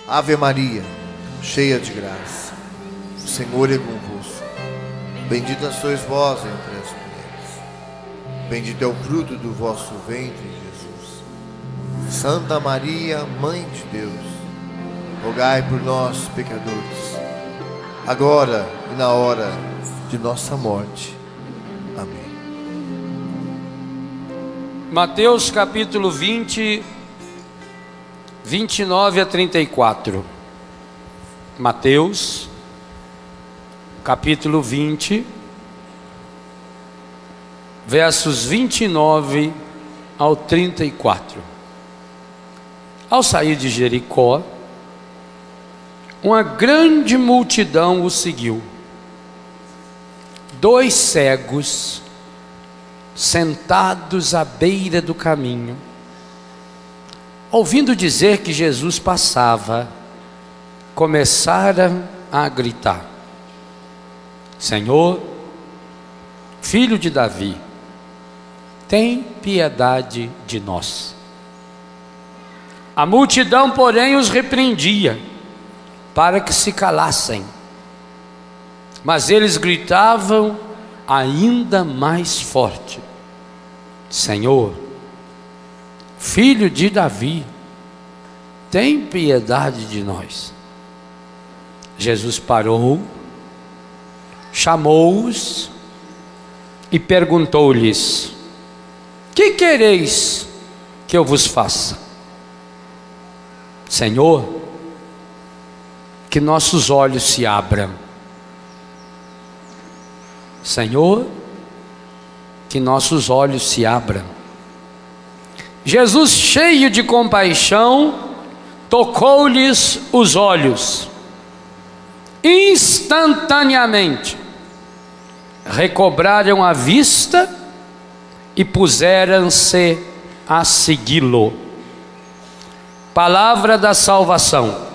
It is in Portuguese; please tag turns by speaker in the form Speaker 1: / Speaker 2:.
Speaker 1: Ave Maria, cheia de graça, o Senhor é convosco. Bendita sois vós entre as mulheres. Bendito é o fruto do vosso ventre, Jesus. Santa Maria, Mãe de Deus, rogai por nós, pecadores, agora e na hora de nossa morte. Amém.
Speaker 2: Mateus capítulo 20, 29 a 34. Mateus capítulo 20, versos 29 ao 34. Ao sair de Jericó, uma grande multidão o seguiu. 2 cegos, sentados à beira do caminho, ouvindo dizer que Jesus passava, começaram a gritar: Senhor, Filho de Davi, tem piedade de nós. A multidão, porém, os repreendia para que se calassem, mas eles gritavam ainda mais forte: Senhor, Filho de Davi, tem piedade de nós. Jesus parou, chamou-os e perguntou-lhes: que quereis que eu vos faça? Senhor, que nossos olhos se abram. Senhor, que nossos olhos se abram. Jesus, cheio de compaixão, tocou-lhes os olhos. Instantaneamente recobraram a vista e puseram-se a segui-lo. Palavra da salvação.